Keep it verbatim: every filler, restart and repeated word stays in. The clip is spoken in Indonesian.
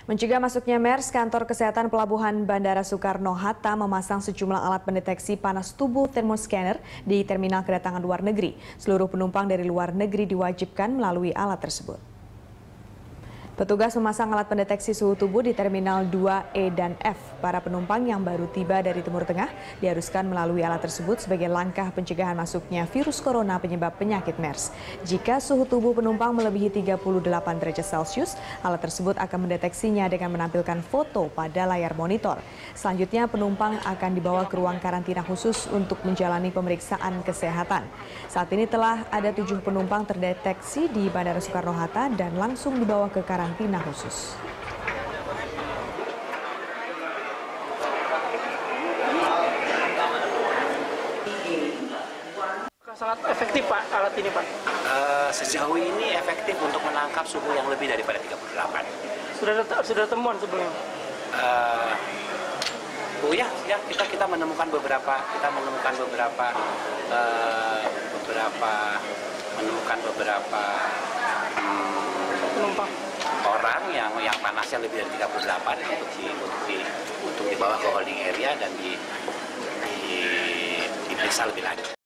Mencegah masuknya MERS, Kantor Kesehatan Pelabuhan Bandara Soekarno-Hatta memasang sejumlah alat pendeteksi panas tubuh thermoscanner di terminal kedatangan luar negeri. Seluruh penumpang dari luar negeri diwajibkan melalui alat tersebut. Petugas memasang alat pendeteksi suhu tubuh di Terminal dua E dan F. Para penumpang yang baru tiba dari Timur Tengah diharuskan melalui alat tersebut sebagai langkah pencegahan masuknya virus corona penyebab penyakit MERS. Jika suhu tubuh penumpang melebihi tiga puluh delapan derajat Celcius, alat tersebut akan mendeteksinya dengan menampilkan foto pada layar monitor. Selanjutnya penumpang akan dibawa ke ruang karantina khusus untuk menjalani pemeriksaan kesehatan. Saat ini telah ada tujuh penumpang terdeteksi di Bandara Soekarno-Hatta dan langsung dibawa ke karantina khusus. Sangat efektif Pak alat ini Pak? Uh, sejauh ini efektif untuk menangkap suhu yang lebih daripada tiga puluh delapan. Sudah sudah temuan sebelumnya? Uh, oh ya, ya kita kita menemukan beberapa kita menemukan beberapa uh, beberapa menemukan beberapa um, penumpang orang yang yang panasnya lebih dari tiga puluh delapan untuk di untuk di untuk dibawa ke holding area dan di, di diperiksa lebih lanjut.